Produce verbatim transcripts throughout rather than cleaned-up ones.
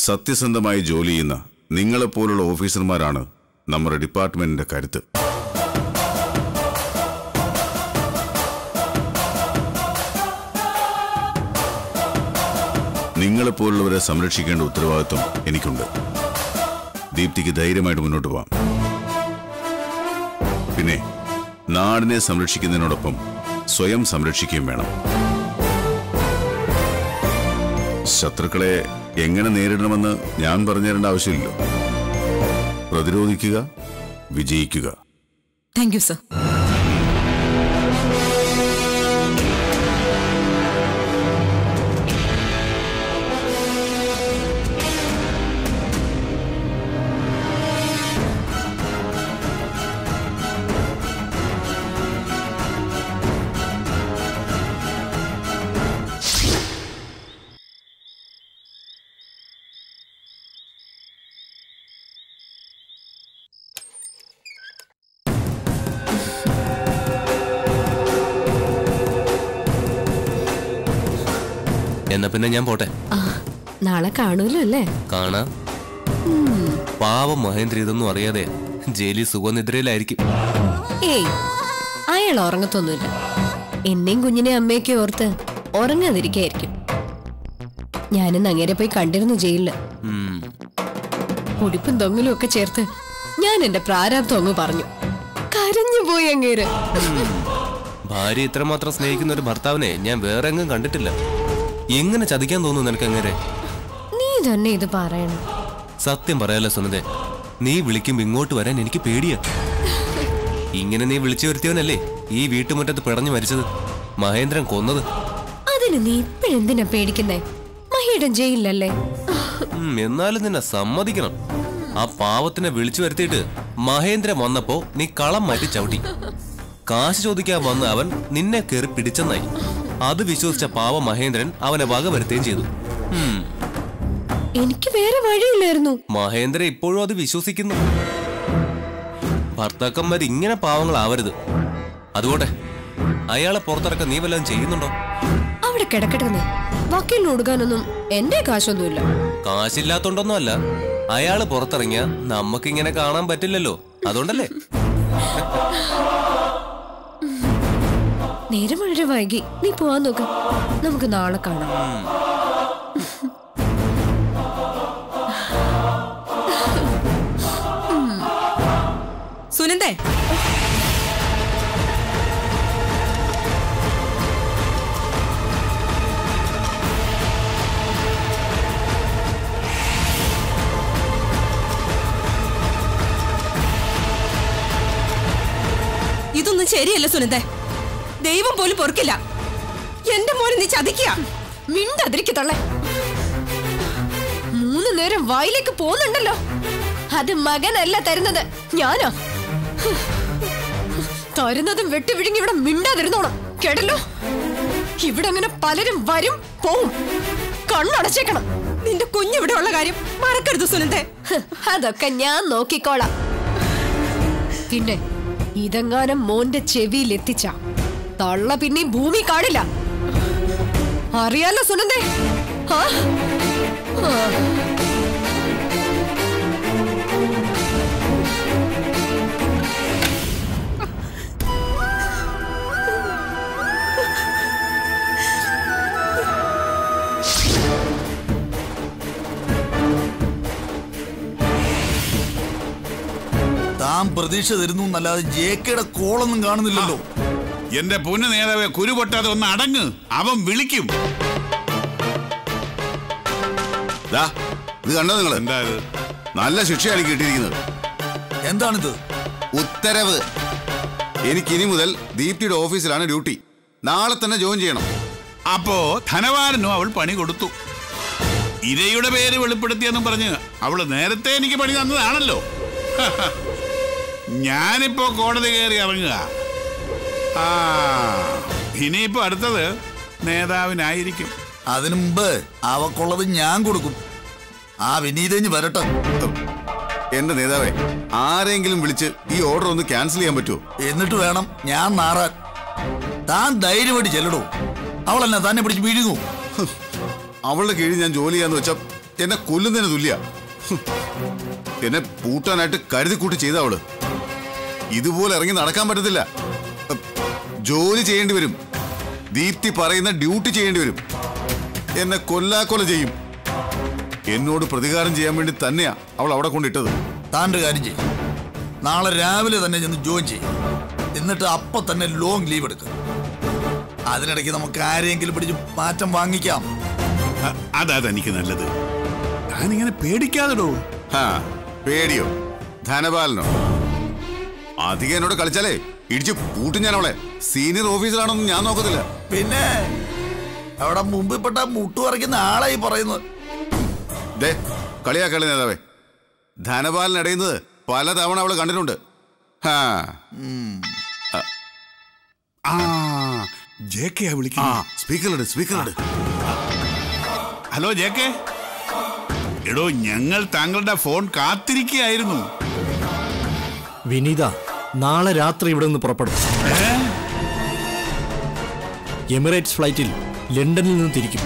സത്യസന്ധമായി ജോലി ചെയ്യുന്ന നിങ്ങളെപ്പോലുള്ള ഓഫീസർമാരാണ് നമ്മുടെ ഡിപ്പാർട്ട്മെന്റിന്റെ കരുത്ത്. നിങ്ങളെപ്പോലുള്ളവരെ സംരക്ഷിക്കേണ്ട ഉത്തരവാദിത്വം എനിക്കുണ്ട്. ദീപ്തിക്ക് ധൈര്യമായിട്ട് മുന്നോട്ട് പോവാം. പിന്നെ നാടിനെ സംരക്ഷിക്കുന്നതിനോടൊപ്പം സ്വയം സംരക്ഷിക്കുകയും വേണം. ശത്രുക്കളെ എങ്ങനെ നേരിടണമെന്ന് ഞാൻ പറഞ്ഞു തരേണ്ട ആവശ്യമില്ലല്ലോ. പ്രതിരോധിക്കുക, വിജയിക്കുക. Thank you sir. എന്നാ പിന്നെ ഞാൻ പോട്ടെ. നാളെ കാണൂലോ അല്ലേ? കാണാം. പാവം മഹേന്ദ്ര ഇതൊന്നും അറിയാതെ ജയിലിൽ സുഖനിദ്രയിലായിരിക്കും. ഏയ്, അയാൾ ഉറങ്ങത്തൊന്നുമില്ല. എന്നെയും കുഞ്ഞിനെ അമ്മയൊക്കെ ഓർത്ത് ഉറങ്ങാതിരിക്കായിരിക്കും. ഞാനിന്ന് അങ്ങേരെ പോയി കണ്ടിരുന്നു ജയിലില്. പൊടിപ്പും തൊങ്ങലും ഒക്കെ ചേർത്ത് ഞാൻ എന്റെ പ്രാരാബ്ദം അങ്ങ് പറഞ്ഞു. കരഞ്ഞു പോയി അങ്ങേര്. ഭാര്യ ഇത്രമാത്രം സ്നേഹിക്കുന്ന ഒരു ഭർത്താവിനെ ഞാൻ വേറെ എങ്ങും കണ്ടിട്ടില്ല. എങ്ങനെ ചതിക്കാൻ തോന്നുന്നു നിനക്ക് അങ്ങനെ? നീ തന്നെ ഇത് പറയണം. സത്യം പറയാലോ സുനദേ, നീ വിളിക്കുമ്പോ ഇങ്ങോട്ട് വരാൻ എനിക്ക് പേടിയാ. ഇങ്ങനെ നീ വിളിച്ചു വരുത്തിയവനല്ലേ ഈ വീട്ടുമുറ്റത്ത് പിടഞ്ഞു മരിച്ചത്, മഹേന്ദ്രൻ കൊന്നത്. അതിന് നീ ഇപ്പഴെന്തിനാ പേടിക്കുന്നേ? മഹിയുടെ ജയിലല്ലേ. എന്നാലും നിന്നെ സമ്മതിക്കണം. ആ പാവത്തിനെ വിളിച്ചു വരുത്തിയിട്ട് മഹേന്ദ്രൻ വന്നപ്പോ നീ കളം മാറ്റി ചവിട്ടി. കാശ് ചോദിക്കാൻ വന്ന് അവൻ നിന്നെ കയറി പിടിച്ചെന്നായി. അത് വിശ്വസിച്ച പാവ മഹേന്ദ്രൻ അവനെ വക വരുത്തുകയും ചെയ്തു. എനിക്ക് വേറെ വഴിയില്ലായിരുന്നു. മഹേന്ദ്രൻ ഇപ്പോഴും അത് വിശ്വസിക്കുന്നു. ഭർത്താക്കന്മാർ ഇങ്ങനെ പാവങ്ങളാവരുത്. അതുകൊണ്ടേ അയാളെ പുറത്തിറക്കാൻ നീ വല്ലതും ചെയ്യുന്നുണ്ടോ? അവിടെ കിടക്കട്ടെ. വക്കീലിന് കൊടുക്കാനൊന്നും എന്റെ കാശൊന്നുമില്ല. കാശില്ലാത്തോണ്ടൊന്നും അല്ല, അയാള് പുറത്തിറങ്ങിയ നമുക്കിങ്ങനെ കാണാൻ പറ്റില്ലല്ലോ, അതുകൊണ്ടല്ലേ. നേരം വളരെ വൈകി. നീ പോവാൻ നോക്ക്. നമുക്ക് നാളെ കാണാം. സുനന്ദേ, ഇതൊന്നും ശരിയല്ല സുനന്ദേ. ദൈവം പോലും പൊറുക്കില്ല. എന്റെ മോനെ നീ ചതിക്കുക. മിണ്ടതിരിക്ക് തള്ളേ. മൂന്ന് നേരം വായിലേക്ക് പോകുന്നുണ്ടല്ലോ. അത് മകനല്ല തരുന്നത്, ഞാനാ തരുന്നതും വെട്ടി വിഴുങ്ങി ഇവിടെ മിണ്ടാതിരുന്നോണം. കേട്ടല്ലോ? ഇവിടെ അങ്ങനെ പലരും വരും പോവും. കണ്ണടച്ചേക്കണം. നിന്റെ കുഞ്ഞിവിടെ ഉള്ള കാര്യം മറക്കരുത് സുനന്ദേ. അതൊക്കെ ഞാൻ നോക്കിക്കോളാം. പിന്നെ ഇതെങ്ങാനും മോന്റെ ചെവിയിൽ എത്തിച്ച തള്ള പിന്നെ ഭൂമി കാണില്ല. അറിയാലോ സുനന്ദേ? താൻ പ്രതീക്ഷ തരുന്നു എന്നല്ലാതെ ജേക്കയുടെ കോളൊന്നും കാണുന്നില്ലല്ലോ. എന്റെ പൊന്നു നേതാവേ, കുരുപൊട്ടാതെ ഒന്ന് അടങ്ങ്. അവൻ വിളിക്കും. ഇത് കണ്ടോ നിങ്ങൾ? എന്താ ഇത്? നല്ല ശിക്ഷയാണ് കിട്ടിയിരിക്കുന്നത്. എന്താണിത്? ഉത്തരവ്. എനിക്കിനി മുതൽ ദീപ്തിയുടെ ഓഫീസിലാണ് ഡ്യൂട്ടി. നാളെ തന്നെ ജോയിൻ ചെയ്യണം. അപ്പോ ധനവാരനും അവൾ പണി കൊടുത്തു. ഇരയുടെ പേര് വെളിപ്പെടുത്തിയെന്നും പറഞ്ഞ് അവള് നേരത്തെ എനിക്ക് പണി തന്നതാണല്ലോ. ഞാനിപ്പോ കോടതി കയറി ഇറങ്ങുക. ആ ഇനിയിപ്പോ അടുത്തത് നേതാവിനായിരിക്കും. അതിനു മുമ്പ് അവക്കുള്ളത് ഞാൻ കൊടുക്കും. ആ വിനീതഞ്ഞ് വരട്ടെ. എന്റെ നേതാവേ, ആരെങ്കിലും വിളിച്ച് ഈ ഓർഡർ ഒന്ന് ക്യാൻസൽ ചെയ്യാൻ പറ്റുമോ? എന്നിട്ട് വേണം ഞാൻ മാറാൻ. താൻ ധൈര്യമായിട്ട് ചെല്ലടോ. അവളെന്നെ തന്നെ പിടിച്ച് വീഴുന്നു. അവളുടെ കീഴിൽ ഞാൻ ജോലി ചെയ്യാന്ന് വെച്ചാൽ എന്നെ കൊല്ലുന്നതിന് തുല്യ. എന്നെ പൂട്ടാനായിട്ട് കരുതി കൂട്ടി ചെയ്ത അവള്. ഇതുപോലെ ഇറങ്ങി നടക്കാൻ പറ്റത്തില്ല. ജോലി ചെയ്യേണ്ടി വരും. ദീപ്തി പറയുന്ന ഡ്യൂട്ടി ചെയ്യേണ്ടി വരും. എന്നെ കൊല്ലാക്കൊല ചെയ്യും. എന്നോട് പ്രതികാരം ചെയ്യാൻ വേണ്ടി തന്നെയാ അവൾ അവിടെ കൊണ്ടിട്ടത്. താൻ്റെ കാര്യം ചെയ്യും. നാളെ രാവിലെ തന്നെ ചെന്ന് ജോയിൻ ചെയ്യും. എന്നിട്ട് അപ്പൊ തന്നെ ലോങ് ലീവ് എടുക്കും. അതിനിടയ്ക്ക് നമുക്ക് ആരെങ്കിലും പിടിച്ച് മാറ്റം വാങ്ങിക്കാം. അതാ തനിക്ക് നല്ലത്. താനിങ്ങനെ പേടിക്കാതെടോ. ഹാ, പേടിയോ? ധനപാലനോ? അധികം എന്നോട് കളിച്ചാലേ ഇടിച്ച് പൂട്ടും ഞാൻ അവളെ. സീനിയർ ഓഫീസറാണോന്നും ഞാൻ നോക്കത്തില്ല. പിന്നെ അവിടെ മുമ്പിൽപ്പെട്ട മുട്ടു പറിക്കുന്ന ആളായി പറയുന്നത്. ദേ, കളിയാക്കളി നേതാവേ. ധനപാലൻ ഇടയുന്നത് പലതവണ അവള് കണ്ടിട്ടുണ്ട്. ഹാ, ആ ജെ കെ ആ വിളിക്കുന്നു. സ്പീക്കറിലുണ്ട്, സ്പീക്കറിലുണ്ട്. Hello J K. എടോ, ഞങ്ങൾ താങ്കളുടെ ഫോൺ കാത്തിരിക്കുകയായിരുന്നു. വിനീത നാളെ രാത്രി ഇവിടെ നിന്ന് പുറപ്പെടും. എമിറേറ്റ്സ് ഫ്ലൈറ്റിൽ ലണ്ടനിൽ നിന്ന് തിരിക്കും.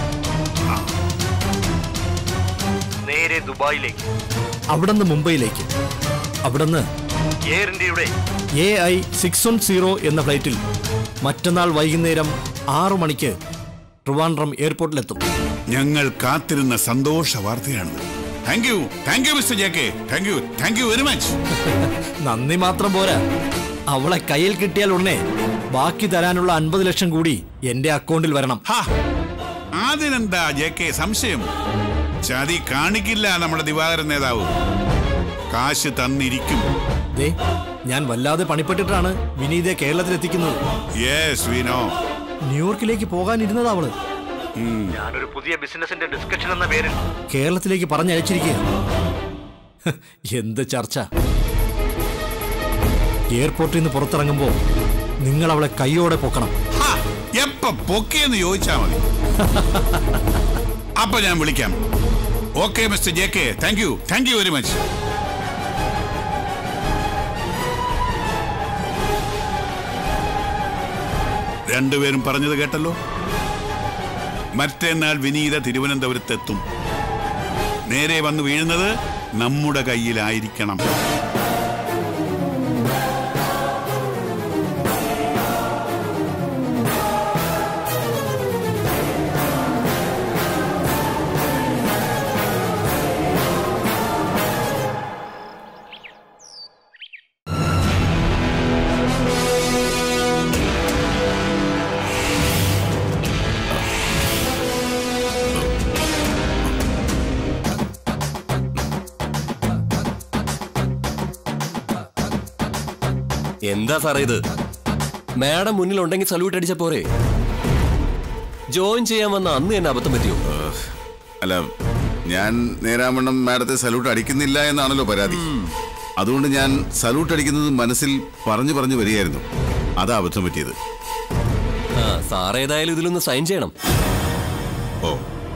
നേരെ ദുബായിലേക്ക്, അവിടുന്ന് മുംബൈയിലേക്ക്, അവിടുന്ന് എയർ ഇന്ത്യയുടെ A I six one zero എന്ന ഫ്ലൈറ്റിൽ മറ്റന്നാൾ വൈകുന്നേരം ആറു മണിക്ക് ട്രിവാൻഡ്രം എയർപോർട്ടിലെത്തും. ഞങ്ങൾ കാത്തിരുന്ന സന്തോഷ വാർത്തയാണ്. Thank you, thank you mister J K. Thank you, thank you very much. നന്ദി മാത്രം പോരാ, അവളെ കയ്യിൽ കിട്ടിയാൽ ഉടനെ ബാക്കി തരാനുള്ള അൻപത് ലക്ഷം കൂടി എന്റെ അക്കൗണ്ടിൽ വരണം. അതിനെന്താ ജെ കെ സംശയം? ചതി കാണിക്കില്ല നമ്മുടെ ദിവാകരൻ നേതാവ്. കാശ് തന്നിരിക്കും. ദേ, ഞാൻ വല്ലാതെ പണിപ്പെട്ടിട്ടാണ് വിനീതയെ കേരളത്തിലെത്തിക്കുന്നത്. Yes we know. ന്യൂയോർക്കിലേക്ക് പോകാനിരുന്നതാ അവള്. ഞാനൊരു പുതിയ ബിസിനസിന്റെ ഡിസ്കഷൻ എന്ന പേരിൽ കേരളത്തിലേക്ക് പറഞ്ഞയച്ചിരിക്കുക. എന്ത് ചർച്ച! എയർപോർട്ടിൽ നിന്ന് പുറത്തിറങ്ങുമ്പോ നിങ്ങൾ അവളെ കൈയോടെ പൊക്കണം. എപ്പ പൊക്കിയെന്ന് ചോദിച്ചാ മതി. അപ്പൊ ഞാൻ വിളിക്കാം. Okay mister J K. Thank you, thank you very much. രണ്ടുപേരും പറഞ്ഞത് കേട്ടല്ലോ. മറ്റന്നാൾ വിനീത തിരുവനന്തപുരത്തെത്തും. നേരെ വന്നു വീഴുന്നത് നമ്മുടെ കയ്യിലായിരിക്കണം. എന്താ സാറേ ഇത്? മാഡം മുന്നിലുണ്ടെങ്കിൽ സല്യൂട്ട് അടിച്ച പോരെ? ജോയിൻ ചെയ്യാൻ വന്ന അന്ന് തന്നെ അബദ്ധം പറ്റിയോ? അല്ല, ഞാൻ നേരാമണ്ണം മാഡത്തെ സല്യൂട്ട് അടിക്കുന്നില്ല എന്നാണല്ലോ പരാതി. അതുകൊണ്ട് ഞാൻ സല്യൂട്ട് അടിക്കുന്നത് മനസ്സിൽ പറഞ്ഞു പറഞ്ഞു വരികയായിരുന്നു. അതാ അബദ്ധം പറ്റിയത്. ആ, സാർ ഏതായാലും ഇതിലൊന്ന് സൈൻ ചെയ്യണം. ഓ,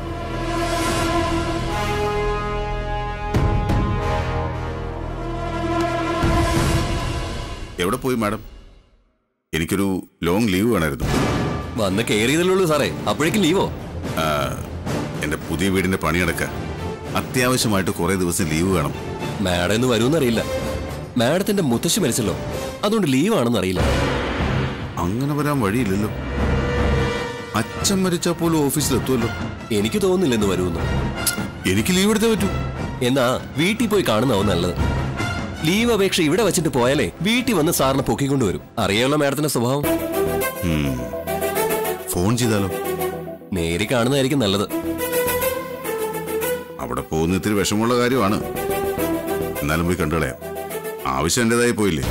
എവിടെ പോയി മാഡം? എനിക്കൊരു ലോങ് ലീവ് വേണമായിരുന്നു. വന്ന് കയറിയതല്ലേ സാറേ, അപ്പോഴേക്കും ലീവോ? എന്റെ പുതിയ വീടിന്റെ പണിയെടുക്കാൻ അത്യാവശ്യമായിട്ട് കുറെ ദിവസം ലീവ് വേണം. മാഡം ഇന്ന് വരുമെന്നറിയില്ല. മാഡത്തിന്റെ മുത്തശ്ശി മരിച്ചല്ലോ, അതുകൊണ്ട് ലീവാണെന്ന് അറിയില്ല. അങ്ങനെ വരാൻ വഴിയില്ലല്ലോ. അച്ഛൻ മരിച്ചാൽ പോലും ഓഫീസിലെത്തുമല്ലോ. എനിക്ക് തോന്നുന്നില്ല ഇന്ന് വരുമെന്ന്. എനിക്ക് ലീവ് എടുത്തേ പറ്റൂ. എന്നാ വീട്ടിൽ പോയി കാണുന്നതാവും നല്ലത്. ലീവ് അപേക്ഷ ഇവിടെ വെച്ചിട്ട് പോയാലേ വീട്ടിൽ വന്ന് സാറിനെ പൊക്കിക്കൊണ്ടുവരും. അറിയാമല്ലോ മാഡത്തിന്റെ സ്വഭാവം. ഫോൺ ചെയ്താലോ? നേരി കാണുന്നതായിരിക്കും നല്ലത്. അവിടെ പോകുന്ന ഇത്തിരി വിഷമമുള്ള കാര്യമാണ്. എന്നാലും പോയി കണ്ടുകളയാം. ആവശ്യം എന്റേതായി പോയില്ലേ?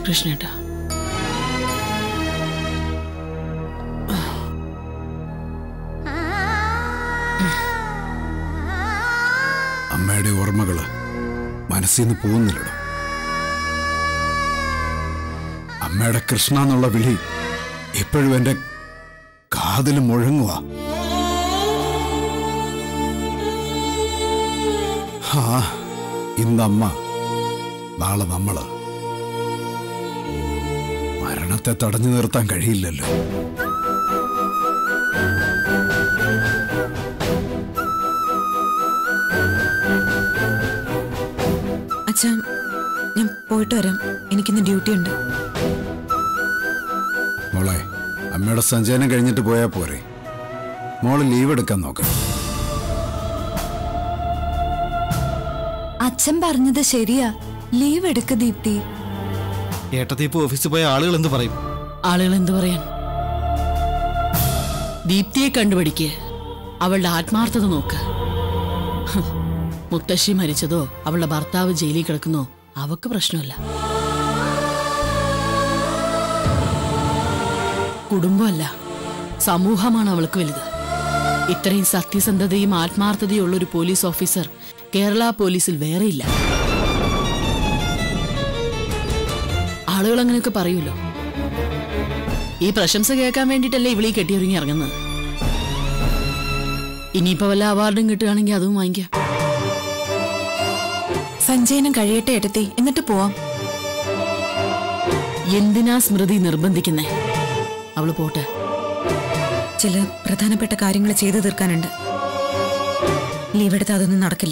കൃഷ്ണേട്ടാ. അമ്മയുടെ ഓർമ്മകള് മനസ്സിൽ നിന്ന് പോകുന്നില്ലടോ. അമ്മയുടെ കൃഷ്ണ എന്നുള്ള വിളി എപ്പോഴും എന്റെ കാതിൽ മുഴങ്ങുക. ആ ഇന്നമ്മ, നാളെ നമ്മള്. മരണത്തെ തടഞ്ഞു നിർത്താൻ കഴിയില്ലല്ലോ. അച്ഛാ, ഞാൻ പോയിട്ട് വരാം. എനിക്കിന്ന് ഡ്യൂട്ടി ഉണ്ട്. മോളെ, അമ്മയുടെ സഞ്ചയനം കഴിഞ്ഞിട്ട് പോയാ പോരെ? മോള് ലീവ് എടുക്കാൻ നോക്കാം. അച്ഛൻ പറഞ്ഞത് ശരിയാ. ലീവ് എടുക്ക ദീപ്തി. ഏട്ടത്തിപ്പ് ഓഫീസിൽ പോയ ആളുകൾ എന്ത് പറയും? ആളുകൾ എന്ത് പറയാൻ? ദീപ്തിയെ കണ്ടുപിടിക്ക്. അവളുടെ ആത്മാർത്ഥത നോക്ക്. മുത്തശ്ശി മരിച്ചതോ അവളുടെ ഭർത്താവ് ജയിലിൽ കിടക്കുന്നോ അവക്ക് പ്രശ്നമല്ല. കുടുംബമല്ല, സമൂഹമാണ് അവൾക്ക് വലുത്. ഇത്രയും സത്യസന്ധതയും ആത്മാർത്ഥതയും ഉള്ള ഒരു പോലീസ് ഓഫീസർ കേരള പോലീസിൽ വേറെയില്ല. ആളുകൾ അങ്ങനെയൊക്കെ പറയൂലോ. ഈ പ്രശംസ കേൾക്കാൻ വേണ്ടിയിട്ടല്ലേ ഇവിളീ കെട്ടിയൊരുങ്ങി ഇറങ്ങുന്നത്. ഇനിയിപ്പോ വല്ല അവാർഡും കിട്ടുകയാണെങ്കിൽ അതും വാങ്ങിക്കാം. സഞ്ചയനം കഴിയട്ടെ എടുത്തി, എന്നിട്ട് പോവാം. എന്തിനാ സ്മൃതി നിർബന്ധിക്കുന്നേ? അവള് പോട്ടെ. ചില പ്രധാനപ്പെട്ട കാര്യങ്ങൾ ചെയ്തു തീർക്കാനുണ്ട്. ലീവ് എടുത്ത് അതൊന്നും നടക്കില്ല.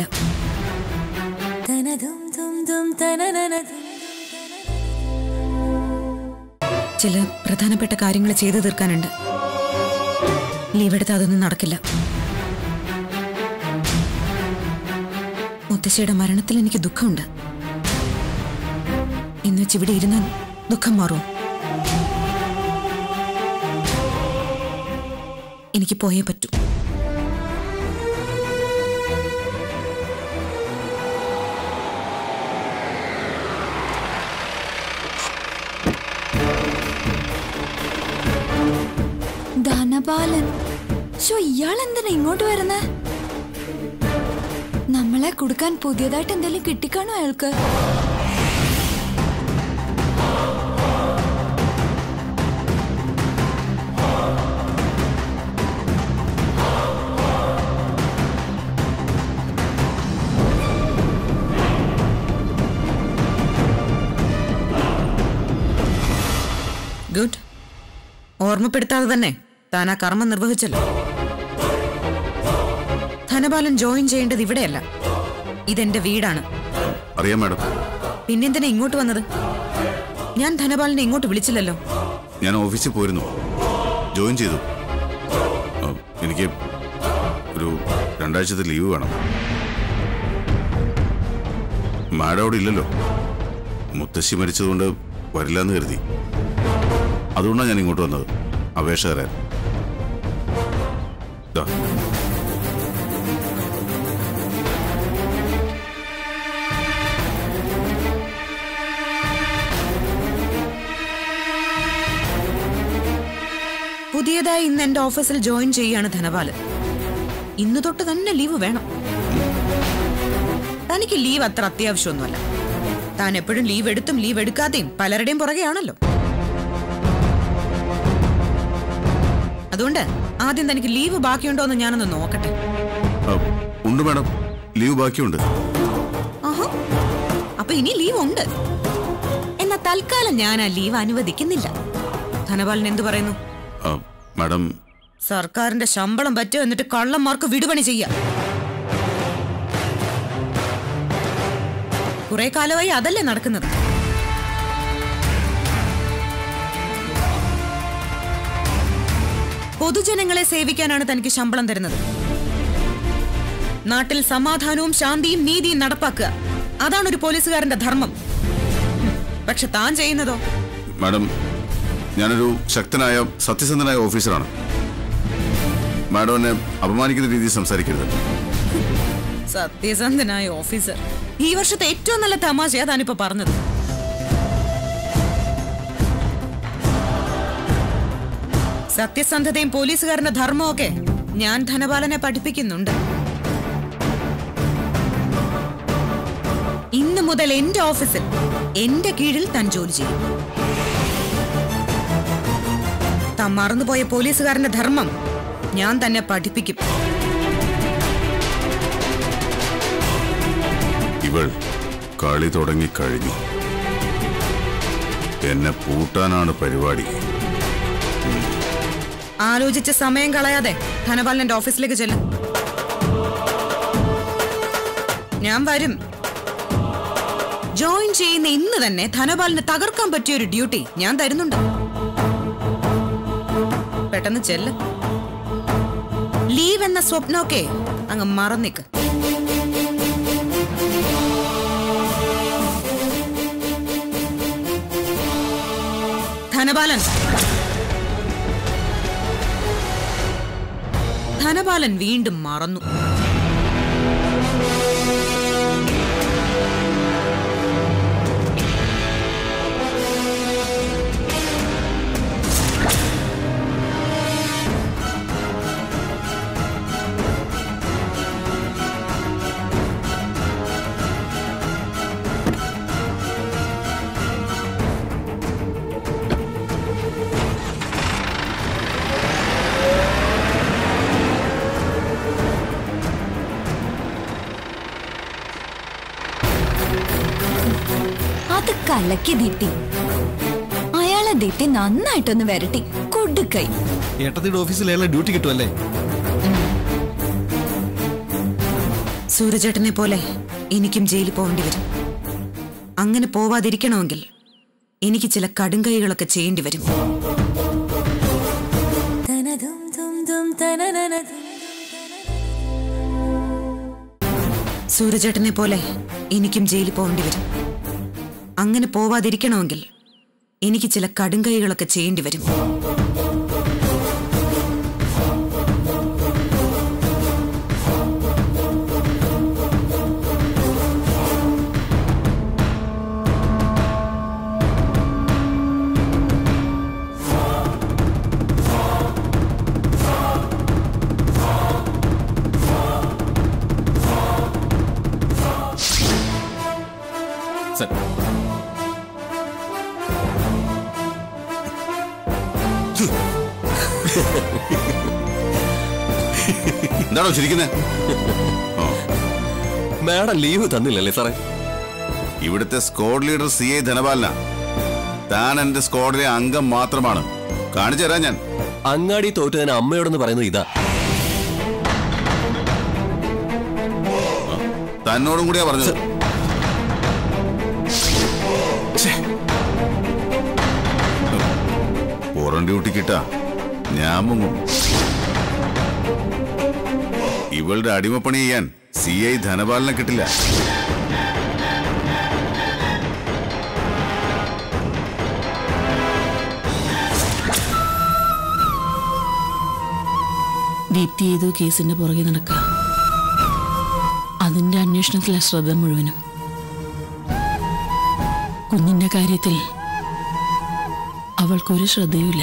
ചില പ്രധാനപ്പെട്ട കാര്യങ്ങൾ ചെയ്തു തീർക്കാനുണ്ട്. ലീവ് എടുത്ത് അതൊന്നും നടക്കില്ല. മുത്തശ്ശിയുടെ മരണത്തിൽ എനിക്ക് ദുഃഖമുണ്ട്. ഇന്ന് വെച്ച് ഇവിടെ ഇരുന്നാൽ ദുഃഖം മാറും. എനിക്ക് പോയേ പറ്റൂ. ധനപാലൻ, ഇയാൾ എന്തിനാ ഇങ്ങോട്ട് വരുന്നേ? നമ്മളെ കൊടുക്കാൻ പുതിയതായിട്ട് എന്തെങ്കിലും കിട്ടിക്കാണോ അയാൾക്ക്? ഗുഡ്. ഓർമ്മപ്പെടുത്താതെ തന്നെ താൻ ആ കർമ്മം നിർവഹിച്ചല്ലോ. ധനപാലൻ ജോയിൻ ചെയ്യേണ്ടത് ഇവിടെയല്ല, ഇതെന്റെ വീടാണ്. അറിയാം മാഡം. പിന്നെന്തിനാ ഇങ്ങോട്ട് വന്നത്? ഞാൻ ധനപാലനെ ഇങ്ങോട്ട് വിളിച്ചില്ലല്ലോ. ഞാൻ ഓഫീസിൽ പോയിരുന്നു, ജോയിൻ ചെയ്തു. എനിക്ക് ഒരു രണ്ടാഴ്ചത്തെ ലീവ് വേണം. മാഡം അവിടെ ഇല്ലല്ലോ. മുത്തശ്ശി മരിച്ചതുകൊണ്ട് വരില്ലെന്ന് കരുതി. അതുകൊണ്ടാണ് ഞാൻ ഇങ്ങോട്ട് വന്നത്, അപേക്ഷ തരാൻ. പുതിയതായി ഇന്ന് എന്റെ ഓഫീസിൽ ജോയിൻ ചെയ്യുകയാണ് ധനപാലൻ. ഇന്ന് തൊട്ട് തന്നെ ലീവ് വേണം. തനിക്ക് ലീവ് അത്ര അത്യാവശ്യമൊന്നുമല്ല. താൻ എപ്പോഴും ലീവ് എടുത്തും ലീവ് എടുക്കാതെയും പലരുടെയും പുറകെയാണല്ലോ. അതുകൊണ്ട് ആദ്യം തനിക്ക് ലീവ് ബാക്കിയുണ്ടോ എന്ന് ഞാനൊന്ന് നോക്കട്ടെ. ഉണ്ട് മാഡം, ലീവ് ബാക്കിയുണ്ട്. ആഹാ, അപ്പൊ ഇനി ലീവ് ഉണ്ട്. എന്നാ തൽക്കാലം ഞാൻ ആ ലീവ് അനുവദിക്കുന്നില്ല. ധനപാലൻ എന്തു പറയുന്നു? മാഡം, സർക്കാരിന്റെ ശമ്പളം പറ്റുമോ എന്നിട്ട് കള്ളന്മാർക്ക് വിടുപണി ചെയ്യാം. കുറെ കാലമായി അതല്ലേ നടക്കുന്നത്. പൊതുജനങ്ങളെ സേവിക്കാനാണ് തനിക്ക് ശമ്പളം തരുന്നത്. നാട്ടിൽ സമാധാനവും ശാന്തിയും നീതിയും നടപ്പാക്കുക, അതാണ് ഒരു പോലീസുകാരന്റെ ധർമ്മം. പക്ഷെ താൻ ചെയ്യുന്നതോ? മാഡം, ഞാനൊരു ശക്തനായ സത്യസന്ധനായ ഓഫീസറാണ്. മാഡം എന്നെ അപമാനിക്കുന്ന രീതിയിൽ സംസാരിക്കരുത്. സത്യസന്ധനായ ഓഫീസർ, ഈ വർഷത്തെ ഏറ്റവും നല്ല തമാശയാ താനിപ്പോ പറഞ്ഞത്. സത്യസന്ധതയും പോലീസുകാരന്റെ ധർമ്മവും ഒക്കെ ഞാൻ ധനപാലനെ പഠിപ്പിക്കുന്നുണ്ട്. ഇന്നു മുതൽ എന്റെ ഓഫീസിൽ എന്റെ കീഴിൽ താൻ ജോലി ചെയ്യും. താൻ മറന്നുപോയ പോലീസുകാരന്റെ ധർമ്മം ഞാൻ തന്നെ പഠിപ്പിക്കും. ഇവൾ കളി തുടങ്ങിക്കഴിഞ്ഞു. എന്നെ പൂട്ടാനാണ് പരിപാടി. ആലോചിച്ച് സമയം കളയാതെ ധനപാലന്റെ ഓഫീസിലേക്ക് ചെല്ലും. ഞാൻ വരും. ജോയിൻ ചെയ്യുന്ന ഇന്ന് തന്നെ ധനപാലന് തകർക്കാൻ പറ്റിയ ഒരു ഡ്യൂട്ടി ഞാൻ തരുന്നുണ്ട്. പെട്ടെന്ന് ചെല്ല്. ലീവ് എന്ന സ്വപ്നമൊക്കെ അങ്ങ് മറന്നിക്ക്. ധനപാലൻ ധനപാലൻ വീണ്ടും മറന്നു. അത് കലക്കി ദീപ്തി. അയാളെ ദീപ്തി നന്നായിട്ടൊന്ന് വരട്ടി കൊടുക്കൈ. ഏട്ടത്തിയുടെ ഓഫീസിൽ അയാളെ ഡ്യൂട്ടി കിട്ടുമല്ലേ? സൂരജേട്ടനെ പോലെ എനിക്കും ജയിലിൽ പോകേണ്ടി വരും. അങ്ങനെ പോവാതിരിക്കണമെങ്കിൽ എനിക്ക് ചില കടുംകൈകളൊക്കെ ചെയ്യേണ്ടി വരും. സൂരജേട്ടനെ പോലെ എനിക്കും ജയിലിൽ പോകേണ്ടി വരും. അങ്ങനെ പോവാതിരിക്കണമെങ്കിൽ എനിക്ക് ചില കടുംകൈകളൊക്കെ ചെയ്യേണ്ടി വരും. എന്താണോ ചിരിക്കുന്നത്? മാഡം ലീവ് തന്നില്ലല്ലേ സാറേ? ഇവിടുത്തെ സ്ക്വാഡ് ലീഡർ സി ഐ ധനപാലന. താൻ എന്റെ സ്ക്വാഡിലെ അംഗം മാത്രമാണ്. കാണിച്ചു തരാം ഞാൻ. അങ്ങാടി തോറ്റതിന് അമ്മയോടൊന്ന് പറയുന്നത് ഇതാ. തന്നോടും കൂടിയാ പറഞ്ഞത്. പുറം ഡ്യൂട്ടി കിട്ടാ ഞാൻ മുങ്ങും. ഇവളുടെ അടിമപ്പണി ചെയ്യാൻ സി ഐ ധനപാലനെ കിട്ടില്ല. ദീപ്തി ഏതോ കേസിന്റെ പുറകെ നടക്കുക. അതിന്റെ അന്വേഷണത്തിലെ ശ്രദ്ധ മുഴുവനും. കുഞ്ഞിന്റെ കാര്യത്തിൽ അവൾക്കൊരു ശ്രദ്ധയുമില്ല.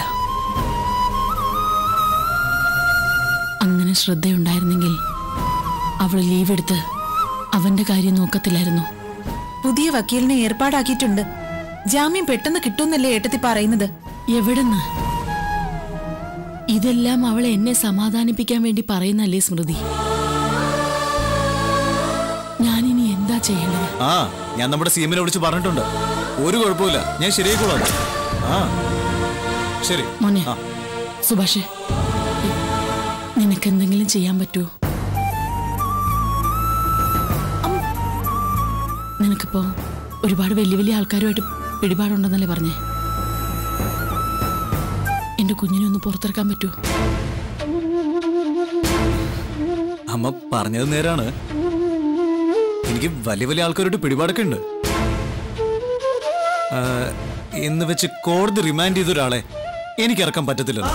അങ്ങനെ ശ്രദ്ധയുണ്ടായിരുന്നെങ്കിൽ അവൾ ലീവ് എടുത്ത് അവന്റെ കാര്യം നോക്കത്തില്ലായിരുന്നു. പുതിയ വക്കീലിനെ ഏർപ്പാടാക്കിയിട്ടുണ്ട്. ജാമ്യം പെട്ടെന്ന് കിട്ടുമെന്നല്ലേ ഏട്ടത്തി പറയുന്നത്? എവിടെന്ന്? ഇതെല്ലാം അവളെ എന്നെ സമാധാനിപ്പിക്കാൻ വേണ്ടി പറയുന്നല്ലേ സ്മൃതി. ഞാനിനി എന്താ ചെയ്യേണ്ടത്? ആ ഞാൻ നമ്മുടെ സി എമ്മിനെ വിളിച്ച് പറഞ്ഞിട്ടുണ്ട്. ഒരു കുഴപ്പമില്ല, ഞാൻ ശരിയായിക്കോളാം. ആ ശരി മോനെ. സുഭാഷേ, നിനക്ക് എന്തെങ്കിലും ചെയ്യാൻ പറ്റുമോ? നിനക്കിപ്പോ ഒരുപാട് വലിയ വലിയ ആൾക്കാരുമായിട്ട് പിടിപാടുണ്ടെന്നല്ലേ പറഞ്ഞേ? എന്റെ കുഞ്ഞിനെ ഒന്ന് പുറത്തിറക്കാൻ പറ്റുമോ? അമ്മ പറഞ്ഞത് നേരാണ്. എനിക്ക് വലിയ വലിയ ആൾക്കാരോട്ട് പിടിപാടൊക്കെ ഉണ്ട്. എന്ന് വെച്ച് കോടതി റിമാൻഡ് ചെയ്ത ഒരാളെ എനിക്ക് ഇറക്കാൻ പറ്റത്തില്ല.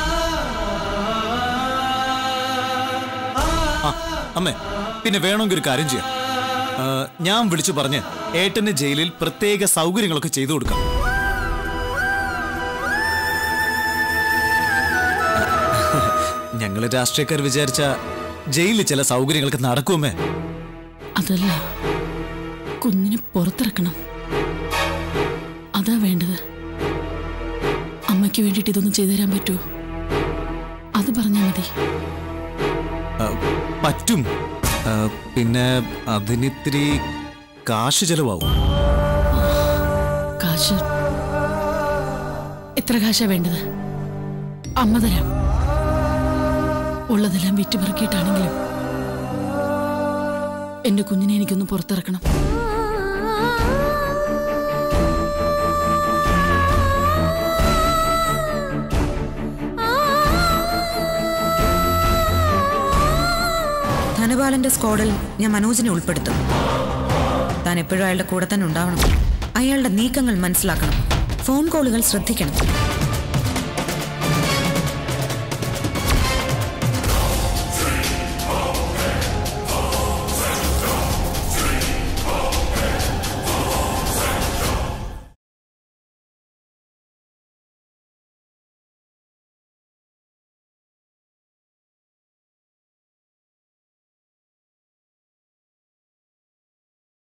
അമ്മേ, പിന്നെ വേണമെങ്കിൽ ഒരു കാര്യം ചെയ്യാം. ഞാൻ വിളിച്ചു പറഞ്ഞ് ഏട്ടന് ജയിലിൽ പ്രത്യേക സൗകര്യങ്ങളൊക്കെ ചെയ്തു കൊടുക്കാം. നിങ്ങൾ രാഷ്ട്രീയക്കാർ വിചാരിച്ച ജയിലിൽ ചില സൗകര്യങ്ങൾക്ക് നടക്കുമേ. അതല്ല, കുഞ്ഞിനെ പുറത്തിറക്കണം. അതാ വേണ്ടത്. അമ്മയ്ക്ക് വേണ്ടിയിട്ട് ഇതൊന്നും ചെയ്തു തരാൻ പറ്റുമോ? അത് പറഞ്ഞാൽ മതി. പറ്റും. പിന്നെ അതിനിത്തിരി കാശ് ചെലവാകും. കാശ് എത്ര കാശാ വേണ്ടത്? അമ്മ തരാം. ഉള്ളതെല്ലാം വിറ്റുപറക്കിയിട്ടാണെങ്കിലും എന്റെ കുഞ്ഞിനെ എനിക്കൊന്ന് പുറത്തിറക്കണം. ധനപാലന്റെ സ്ക്വാഡിൽ ഞാൻ മനോജിനെ ഉൾപ്പെടുത്തും. താൻ എപ്പോഴും അയാളുടെ കൂടെ തന്നെ ഉണ്ടാവണം. അയാളുടെ നീക്കങ്ങൾ മനസ്സിലാക്കണം. ഫോൺ കോളുകൾ ശ്രദ്ധിക്കണം.